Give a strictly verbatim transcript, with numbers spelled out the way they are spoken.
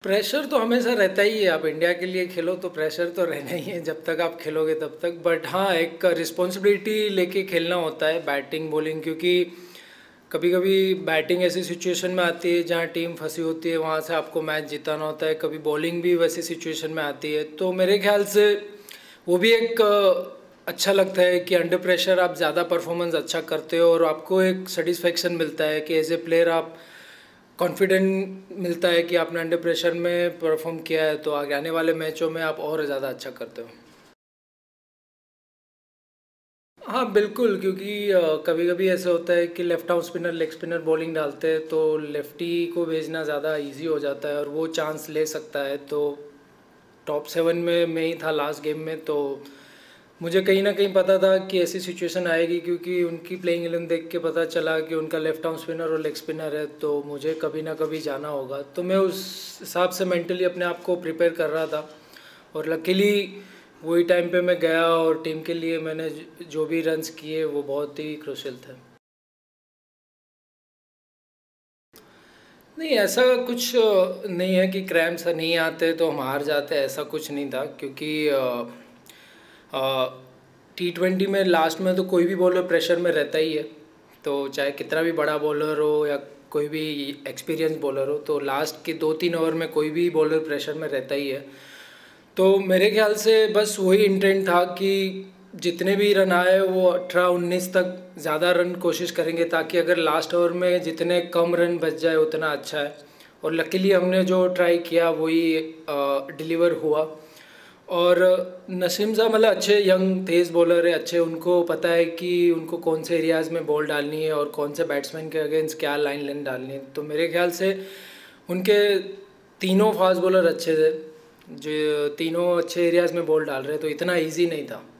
Pressure तो हमेशा रहता ही है। आप इंडिया के लिए खेलो तो प्रेशर तो रहना ही है, जब तक आप खेलोगे तब तक। बट हाँ, एक रिस्पॉन्सिबिलिटी लेके खेलना होता है, बैटिंग बॉलिंग, क्योंकि कभी कभी बैटिंग ऐसी सिचुएशन में आती है जहाँ टीम फंसी होती है, वहाँ से आपको मैच जिताना होता है। कभी बॉलिंग भी वैसी सिचुएशन में आती है, तो मेरे ख्याल से वो भी एक अ, अच्छा लगता है कि अंडर प्रेशर आप ज़्यादा परफॉर्मेंस अच्छा करते हो और आपको एक सेटिस्फेक्शन मिलता है कि एज ए प्लेयर आप कॉन्फिडेंट मिलता है कि आपने अंडर प्रेशर में परफॉर्म किया है, तो आगे आने वाले मैचों में आप और ज़्यादा अच्छा करते हो। हाँ बिल्कुल, क्योंकि कभी कभी ऐसा होता है कि left out spinner leg spinner bowling डालते हैं, तो लेफ्टी को भेजना ज़्यादा इजी हो जाता है और वो चांस ले सकता है। तो टॉप सेवन में मैं ही था लास्ट गेम में, तो मुझे कहीं ना कहीं पता था कि ऐसी सिचुएशन आएगी, क्योंकि उनकी प्लेइंग इलेवन देख के पता चला कि उनका लेफ्ट आर्म स्पिनर और लेग स्पिनर है, तो मुझे कभी ना कभी जाना होगा। तो मैं उस हिसाब से मेंटली अपने आप को प्रिपेयर कर रहा था और लकीली वही टाइम पे मैं गया और टीम के लिए मैंने ज- जो भी रन्स किए वो बहुत ही क्रूशियल थे। नहीं, ऐसा कुछ अ, नहीं है कि क्रैम्प्स नहीं आते तो हम हार जाते, ऐसा कुछ नहीं था। क्योंकि टी ट्वेंटी में लास्ट में तो कोई भी बॉलर प्रेशर में रहता ही है, तो चाहे कितना भी बड़ा बॉलर हो या कोई भी एक्सपीरियंस बॉलर हो, तो लास्ट के दो तीन ओवर में कोई भी बॉलर प्रेशर में रहता ही है। तो मेरे ख्याल से बस वही इंटेंट था कि जितने भी रन आए वो अठारह उन्नीस तक ज़्यादा रन कोशिश करेंगे, ताकि अगर लास्ट ओवर में जितने कम रन बच जाए उतना अच्छा है। और लकीली हमने जो ट्राई किया वही डिलीवर हुआ। और नसीम साहब मतलब अच्छे यंग तेज़ बॉलर है, अच्छे, उनको पता है कि उनको कौन से एरियाज़ में बॉल डालनी है और कौन से बैट्समैन के अगेंस्ट क्या लाइन लेन डालनी है। तो मेरे ख्याल से उनके तीनों फास्ट बॉलर अच्छे थे, जो तीनों अच्छे एरियाज़ में बॉल डाल रहे, तो इतना इजी नहीं था।